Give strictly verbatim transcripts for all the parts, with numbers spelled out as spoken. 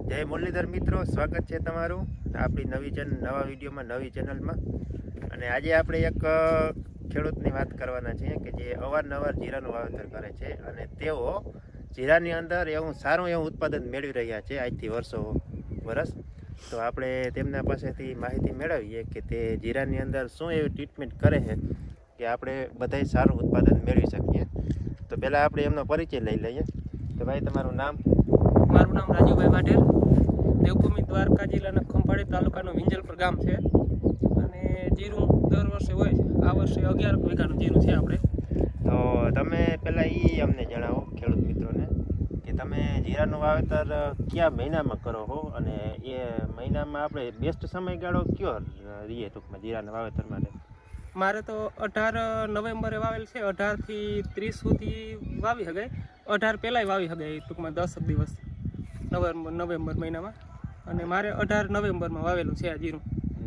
જય મુરલીધર મિત્રો, સ્વાગત છે તમારું આપણી નવી ચેનલ નવા વિડીયોમાં નવી ચેનલમાં. અને આજે આપણે એક ખેડૂતની વાત કરવાના છીએ કે જે અવારનવાર જીરાનું વાવેતર કરે છે અને તેઓ જીરાની અંદર એવું સારું એવું ઉત્પાદન મેળવી રહ્યા છે આજથી વર્ષો વર્ષ. તો આપણે તેમના પાસેથી માહિતી મેળવીએ કે તે જીરાની અંદર શું એવી ટ્રીટમેન્ટ કરે છે કે આપણે બધાય સારું ઉત્પાદન મેળવી શકીએ. તો પહેલાં આપણે એમનો પરિચય લઈ લઈએ. તો ભાઈ, તમારું નામ? મારું નામ રાજુભાઈ વાઢેર, દેવભૂમિ દ્વારકા જિલ્લાના ખંભાળી તાલુકાનું વિંજલપર ગામ છે. અને જીરું દર વર્ષે હોય છે. આ વર્ષે અગિયાર વીઘાનું જીરું છે આપણે. તો તમે પહેલાં એ અમને જણાવો ખેડૂત મિત્રોને કે તમે જીરાનું વાવેતર કયા મહિનામાં કરો છો અને એ મહિનામાં આપણે બેસ્ટ સમયગાળો કયો રહીએ ટૂંકમાં જીરાના વાવેતર માટે? મારે તો અઢાર નવેમ્બરે વાવેલ છે. અઢારથી ત્રીસ સુધી વાવી શકાય. અઢાર પહેલાંય વાવી શકાય ટૂંકમાં દસ દિવસ નવેમ્બર નવેમ્બર મહિનામાં. અને મારે અઢાર નવેમ્બરમાં વાવેલું છે આ જીરું.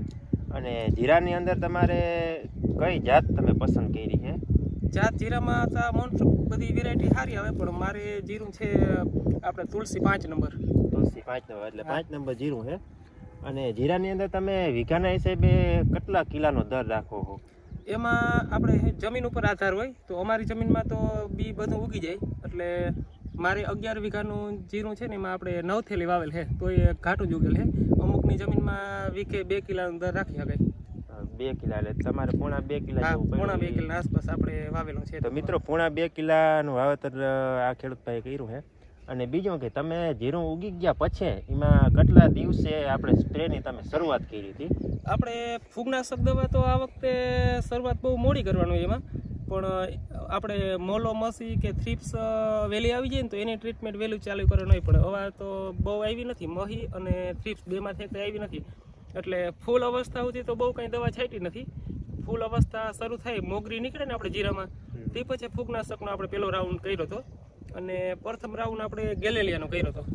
અને જીરાની અંદર તમારે કઈ જાત તમે પસંદ કરી છે? જાત જીરામાં તો મોસ્ટ બધી વેરાયટી સારી આવે, પણ મારે જીરું છે આપણે તુલસી પાંચ નંબર. તુલસી પાંચ નંબર એટલે પાંચ નંબર જીરું છે. અને જીરાની અંદર તમે વીઘાના હિસાબે કેટલા કિલાનો દર રાખો છો? એમાં આપણે જમીન ઉપર આધાર હોય. તો અમારી જમીનમાં તો બી બધું ઉગી જાય, એટલે મારે અગિયાર વીઘાનું જીરું છે ને એમાં આપણે નવ થેલી વાવેલ છે, તો એ ઘાટું જ ઉગેલ છે. અમુકની જમીનમાં વીઘે બે કિલાનો દર રાખી શકાય. બે કિલા એટલે તમારે પોણા બે કિલા પોણા બે કિલા આસપાસ આપણે વાવેલું છે. તો મિત્રો, પોણા બે કિલાનું વાવેતર આ ખેડૂતભાઈ કર્યું છે. અને બીજું કે તમે જીરું ઉગી ગયા પછી એમાં કેટલા દિવસે આપણે સ્પ્રેની તમે શરૂઆત કરી હતી? આપણે ફૂગનાશક દવા તો આ વખતે શરૂઆત બહુ મોડી કરવાનું એમાં, પણ આપણે મોલો મસી કે થ્રીપ્સ વહેલી આવી જાય ને તો એની ટ્રીટમેન્ટ વહેલું ચાલુ કરવાનું નહીં પડે. હવે તો બહુ આવી નથી, મહી અને થ્રીપ્સ બેમાંથી એક આવી નથી, એટલે ફૂલ અવસ્થા સુધી તો બહુ કંઈ દવા છાંટી નથી. ફૂલ અવસ્થા શરૂ થાય, મોગરી નીકળે ને આપણે જીરામાં, તે પછી ફૂગનાશકનો આપણે પહેલો રાઉન્ડ કર્યો હતો. અને પ્રથમ રાઉન્ડ આપણે ગેલેલિયાનો કર્યો હતો.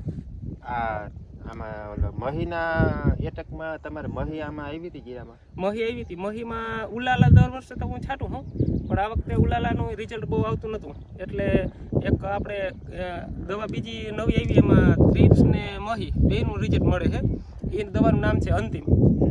આ આમાં મહીના એટકમાં તમારે મહી આમાં આવી હતી જીરામાં? મહી આવી હતી. મહીમાં ઉલાલા દર વર્ષે તો હું છાંટું હું, પણ આ વખતે ઉલાલાનું રિઝલ્ટ બહુ આવતું નહોતું, એટલે એક આપણે દવા બીજી નવી આવી એમાં થ્રીપ્સ ને મહી બેનું રિઝલ્ટ મળે છે. એ દવાનું નામ છે અંતિમ.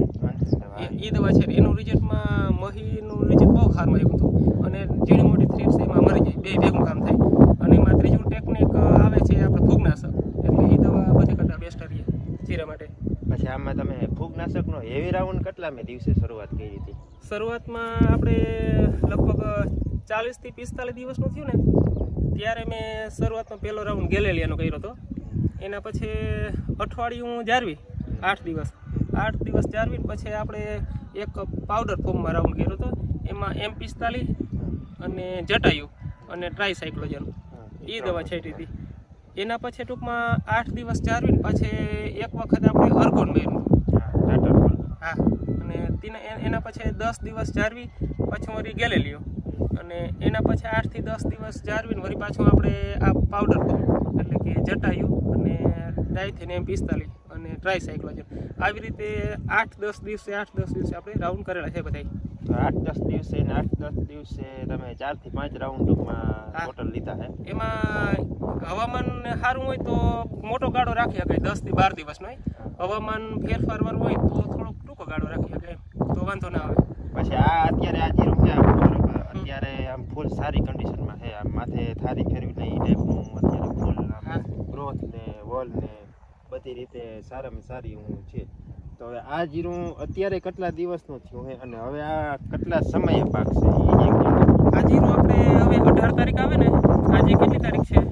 એ દવા છે એનું રિઝલ્ટમાં મહીનું રિઝલ્ટ બહુ સારું આવ્યું હતું. અને ઝીણી મોટી થ્રીપ્સ એમાં મરી જાય, બે ભેગું કામ થાય. અને એમાં ત્રીજું ટેકનિક આવે છે આપણે ફૂગનાશક, એટલે એ દવા બધી કરતાં બેસ્ટ રહીએ જીરા માટે. પછી આમાં તમે ફૂગનાશકનો હેવી રાઉન્ડ કેટલામે દિવસે શરૂઆત કરી હતી? શરૂઆતમાં આપણે લગભગ ચાલીસથી પિસ્તાલીસ દિવસનું થયું ને ત્યારે મેં શરૂઆતમાં પહેલો રાઉન્ડ ગેલેલિયાનો કર્યો હતો. એના પછી અઠવાડિયું જાળવી આઠ દિવસ આઠ દિવસ જાળવીને પછી આપણે એક પાવડર ફોર્મમાં રાઉન્ડ કર્યો હતો. એમાં એમ પિસ્તાલીસ અને જટાયુ અને ટ્રાયસાયક્લોજન એ દવા છાંટી હતી. એના પછી ટૂંકમાં આઠ દિવસ જાળવીને પાછી એક વખત આપણે અર્ગોન માર્યું. હા, અને તેના એના પછી દસ દિવસ જાળવી પાછું વળી ગેલેલિયો, અને એના પછી આઠથી દસ દિવસ જાળવીને વળી પાછું આપણે આ પાવડર ફોર્મ એટલે કે જટાયુ અને ડાયથેન એમ પિસ્તાલીસ અને ટ્રાયસાયક્લોજન આવી રીતે આઠ દસ દિવસે આઠ દસ દિવસે આપણે રાઉન્ડ કરેલા છે બધા. તો આઠ દસ દિવસે ને આઠ દસ દિવસે તમે ચાર થી પાંચ રાઉન્ડ ટૂંકમાં ટોટલ લીધા છે. એમાં હવામાન સારું હોય તો મોટો ગાળો રાખી શકાય, દસ થી બાર દિવસનો. હવામાન ફેરફાર વાળું હોય તો થોડોક ટૂંકો ગાળો રાખી શકાય, તો વાંધો ના આવે. પછી આ અત્યારે આ જીરું છે બરોબર, અત્યારે આમ ફૂલ સારી કન્ડિશનમાં છે. આમ માથે થારી ફેરવી ને એ ટાઈપનું અત્યારે ફૂલ ગ્રોથ ને વોલ ને બધી રીતે સારામાં સારી હું છે. તો હવે આ જીરું અત્યારે કેટલા દિવસનું થયું છે અને હવે આ કેટલા સમયે પાકશે? આ જીરું આપણે હવે અઢાર તારીખ આવે ને, આજે કેટલી તારીખ છે?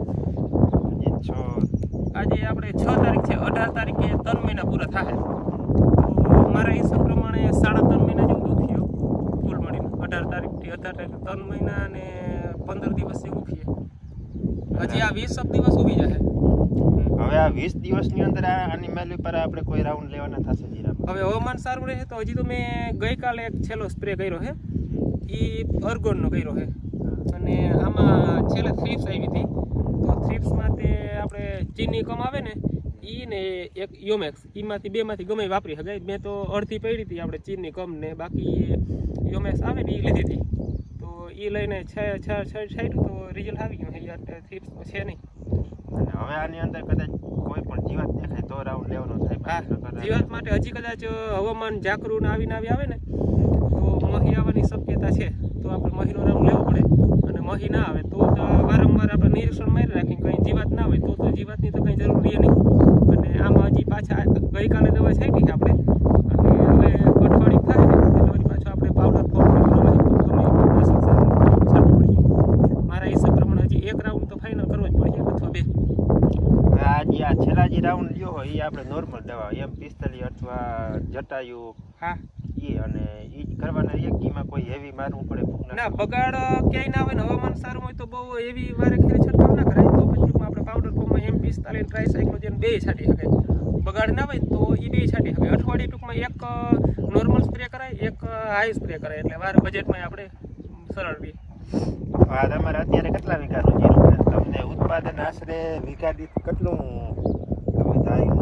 છ. આજે આપણે છ તારીખ છે. અઢાર તારીખે ત્રણ મહિના પૂરા થાય. તો મારા હિસાબ પ્રમાણે સાડા ત્રણ મહિના જેવું દુઃખ થયું ફૂલ મળીને. અઢાર તારીખથી અઢાર તારીખ ત્રણ મહિના અને પંદર દિવસ જેવું ઉઠીએ. હજી આ વીસ દિવસ ઉભી જાય. હવે આ વીસ દિવસની અંદર આની મેલી પર આપણે કોઈ રાઉન્ડ લેવાના થશે જીરા? હવે હવામાન સારું રહે તો હજી તો મેં ગઈકાલે એક છેલ્લો સ્પ્રે કર્યો છે, એ અર્ગોનનો કર્યો છે. અને આમાં છેલ્લે થ્રીપ્સ આવી હતી, તો થ્રીપ્સમાં તે આપણે ચીની કમ આવે ને એ ને એક યોમેક્સ, એમાંથી બેમાંથી ગમે વાપરી શકાય. મેં તો અડધી પડી હતી આપણે ચીની કમ ને, બાકી યોમેક્સ આવે ને એ લીધી હતી. તો એ લઈને છ છ છાંટ્યું તો રિઝલ્ટ આવી ગયું. થ્રીપ્સ છે નહીં. અને હવે આની અંદર કદાચ કોઈ પણ જીવાત દેખાય તો હા જીવાત માટે હજી કદાચ હવામાન ઝાકરું ને આવીને આવી આવે ને તો મહી આવવાની શક્યતા છે, તો આપણે મહીનો રાઉન્ડ લેવો પડે. અને મહી ના આવે તો વારંવાર આપણે નિરીક્ષણ મારી રાખીને કંઈ જીવાત ના હોય તો તો જીવાતની તો કંઈ જરૂર રહે નહીં. અને આમાં હજી પાછા ગઈકાલે દવા છાંટી આપણે, અને હવે અઠવાડિયું થાય ને એટલે વળી પાછું આપણે પાવડર છાંટવું પડશે. મારા હિસાબ પ્રમાણે હજી એક રાઉન્ડ તો ફાઇનલ કરવો જ પડશે અથવા બે. આ જે આ છેલ્લા જે રાઉન્ડ લ્યો હોય એ આપણે નોર્મલ દવા એમ પિસ્તાલીસ અથવા જટાયુ હા એ અને એ જ કરવાના એક એમાં કોઈ હેવી મારવું પડે ના, બગાડ ક્યાંય ના આવે ને હવામાન સારું હોય તો બહુ એવી વારે ખેરે છંટકાવ ના કરાય. તો પછી આપણે પાવડર ફોર્મમાં એમ પિસ્તાલીસ ટ્રાયસાયક્લોજન બે છાંટી શકાય. બગાડ ના હોય તો એ બે છાંટી શકાય. અઠવાડિયે ટૂંકમાં એક નોર્મલ સ્પ્રે કરાય, એક હાઈ સ્પ્રે કરાય, એટલે વાર બજેટમાં આપણે સરળ રહે. આ તમારે અત્યારે કેટલા વીઘાનું જીરું છે? તમને ઉત્પાદન આશરે વીઘા દીઠ કેટલું તમે ધાર્યું?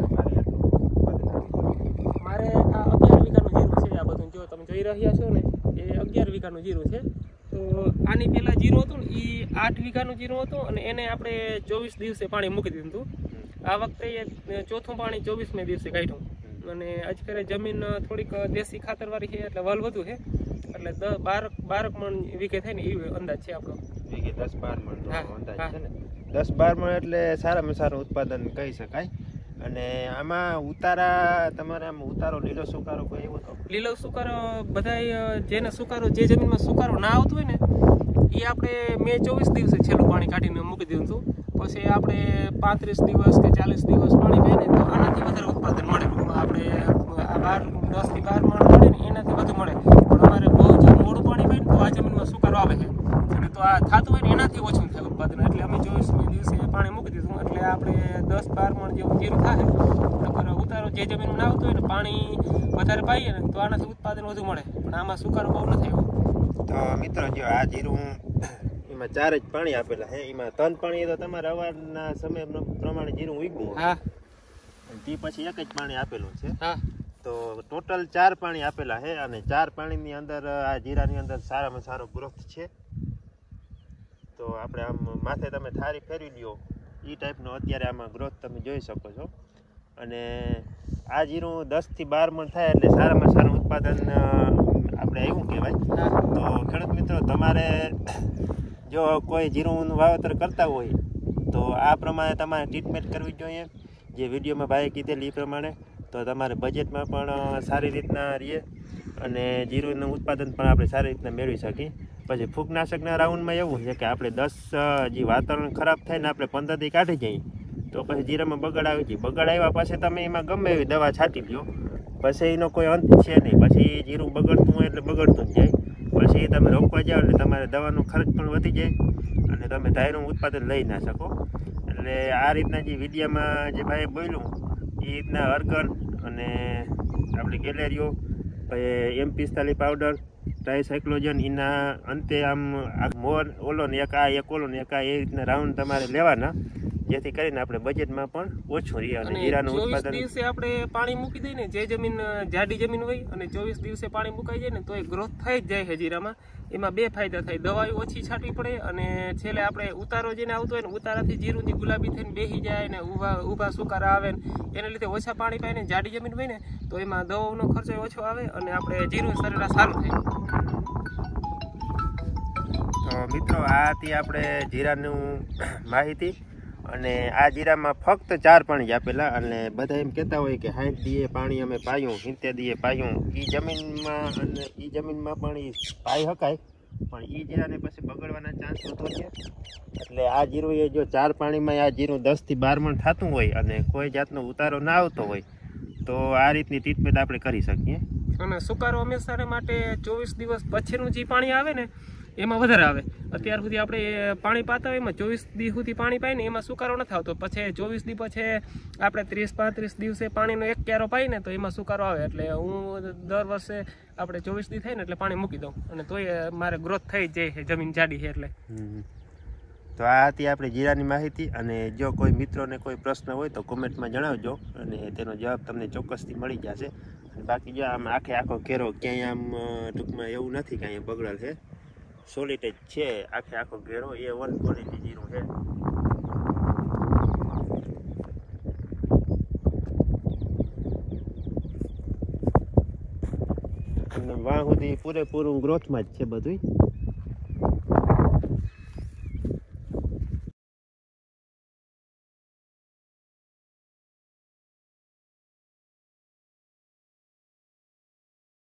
મારે આ અગિયાર વીઘાનું જીરું છે. આ બધું જો તમે જોઈ રહ્યા છો ને એ અગિયાર વીઘાનું જીરું છે. તો આની પહેલાં જીરું હતું ને એ આઠ વીઘાનું જીરું હતું, અને એને આપણે ચોવીસ દિવસે પાણી મૂકી દીધું હતું. આ વખતે ચોથું પાણી ચોવીસમે દિવસે કાઢ્યું. અને આજકાલ જમીન થોડીક દેશી ખાતરવાળી છે એટલે વલ વધુ છે, એટલે દસ બાર બારક મણ વીઘે થાય ને એ અંદાજ છે આપણો. વીઘે દસ બાર મણ અંદાજ છે ને? દસ બાર મણ એટલે સારામાં સારું ઉત્પાદન કહી શકાય. અને આમાં ઉતારા તમારે આમ ઉતારો લીલો સુકારો કોઈ એવો તો? લીલો સુકારો બધાય જેને સુકારો જે જમીનમાં સુકારો ના આવતો હોય ને એ આપણે મે ચોવીસ દિવસે છેલ્લું પાણી કાઢીને મૂકી દીધું હતું. પછી આપણે પાંત્રીસ દિવસ કે ચાલીસ દિવસ પાણી પીએ ને તો આનાથી વધારે ઉત્પાદન મળે. આપણે આ બાર દસ થી બાર મણ મળે ને એનાથી વધુ મળે. પણ અમારે બહુ જ મોડું પાણી પીએ ને તો આ જમીનમાં સુકારો આવે છે, અને તો આ થતું હોય ને એનાથી ઓછું થાય ઉત્પાદન. એટલે અમે ચોવીસમી દિવસે પાણી મૂકી દીધું એટલે આપણે દસ બાર મણ જેવું જીરું થાય. નકર ઉતારો જે જમીનમાં ના આવતું હોય ને પાણી વધારે પાઈએ ને તો આનાથી ઉત્પાદન વધુ મળે, પણ આમાં સુકારો બહુ નથી આવ્યો. તો મિત્રો જો આ જીરું એમાં ચાર જ પાણી આપેલા છે, એમાં ત્રણ પાણી તો તમારે અવારના સમય પ્રમાણે જીરું ઉગ્યું. હા, તે પછી એક જ પાણી આપેલું છે. હા, તો ટોટલ ચાર પાણી આપેલા છે, અને ચાર પાણીની અંદર આ જીરાની અંદર સારામાં સારો ગ્રોથ છે. તો આપણે આમ માથે તમે થારી ફેરવી લ્યો એ ટાઈપનો અત્યારે આમાં ગ્રોથ તમે જોઈ શકો છો. અને આ જીરું દસ થી બાર મણ થાય એટલે સારામાં સારું ઉત્પાદન આપણે એવું કહેવાય. તો ખેડૂત મિત્રો તમારે જો કોઈ જીરુંનું વાવેતર કરતા હોય તો આ પ્રમાણે તમારે ટ્રીટમેન્ટ કરવી જોઈએ, જે વિડીયોમાં ભાઈએ કીધેલી એ પ્રમાણે. તો તમારે બજેટમાં પણ સારી રીતના રહીએ અને જીરુંનું ઉત્પાદન પણ આપણે સારી રીતના મેળવી શકીએ. પછી ફૂગનાશકના રાઉન્ડમાં એવું છે કે આપણે દસ જે વાતાવરણ ખરાબ થાય ને આપણે પંદરથી કાઢી જઈએ તો પછી જીરામાં બગડ આવી જાય. બગડ આવ્યા પછી તમે એમાં ગમે એવી દવા છાંટી લો, પછી એનો કોઈ અંત છે નહીં. પછી જીરું બગડતું હોય એટલે બગડતું જ જાય. પછી તમે રોકવા જાઓ એટલે તમારે દવાનો ખર્ચ પણ વધી જાય અને તમે ધાર્યું ઉત્પાદન લઈ ના શકો. એટલે આ રીતના જે વિડીયામાં જે ભાઈએ બોલ્યું એ રીતના અર્ગન અને આપણે ગેલેરીઓ પછી એમ પિસ્તાલીસ પાવડર ટ્રાયસાયક્લોજન એના અંતે આમ મોર ઓલો ને એક આ એક ઓલો ને એક આ એ રીતના રાઉન્ડ તમારે લેવાના, જેથી કરીને આપણે બજેટમાં પણ ઓછું રહે અને જીરાનું ઉત્પાદન. દિવસે આપણે પાણી મૂકી દઈએ ને જે જમીન જાડી જમીન હોય અને ચોવીસ દિવસે પાણી મુકાઈ જાય ને તો એ ગ્રોથ થઈ જ જાય છે જીરામાં. એમાં બે ફાયદા થાય, દવાઓ ઓછી છાંટવી પડે અને છેલ્લે આપણે ઉતારો જેને આવતો હોય ને ઉતારાથી જીરું જે ગુલાબી થઈને બેસી જાય ને ઊભા ઊભા સુકારા આવે ને એને લીધે ઓછા પાણી પાય ને જાડી જમીન હોય ને તો એમાં દવાઓનો ખર્ચો ઓછો આવે અને આપણે જીરું સરેરાશ સારું થાય. તો મિત્રો આ હતી આપણે જીરાનું માહિતી. અને આ જીરામાં ફક્ત ચાર પાણી આપેલા, અને બધા એમ કહેતા હોય કે સાઠ દીએ પાણી અમે પાયું, સિત્તેર દીએ પાયું. એ જમીનમાં અને એ જમીનમાં પણ એ પાઈ શકાય, પણ એ જીરાને પછી બગડવાના ચાન્સ વધુ છે. એટલે આ જીરું એ જો ચાર પાણીમાં આ જીરું દસથી બાર મણ થતું હોય અને કોઈ જાતનો ઉતારો ના આવતો હોય તો આ રીતની ટ્રીટમેન્ટ આપણે કરી શકીએ. અને સુકારો હંમેશા માટે ચોવીસ દિવસ પછીનું જે પાણી આવે ને એમાં વધારે આવે. અત્યાર સુધી આપણે પાણી પાતા હોય એમાં ચોવીસ દિવસ સુધી પાણી પાય ને એમાં સુકારો નથી આવતો. પછી ચોવીસ દિવસ પછી આપણે ત્રીસ પાંત્રીસ દિવસે પાણીનો એક ક્યારો પાય ને તો એમાં સુકારો આવે. એટલે હું દર વર્ષે આપણે ચોવીસ દિવસ થાય ને એટલે પાણી મૂકી દઉં, અને તોય મારે ગ્રોથ થઈ જ જાય છે, જમીન જાડી છે એટલે. તો આ હતી આપણે જીરાની માહિતી. અને જો કોઈ મિત્રોને કોઈ પ્રશ્ન હોય તો કોમેન્ટમાં જણાવજો અને તેનો જવાબ તમને ચોક્કસથી મળી જશે. બાકી જો આમ આખે આખો ઘેરો ક્યાંય આમ ટૂંકમાં એવું નથી કે અહીંયા બગડેલ છે, સોલિડ જ છે આખે આખો ઘેરો. એ વન ક્વોલિટી જીરું છે. અને વાહ સુધી પૂરેપૂરું ગ્રોથમાં જ છે બધું.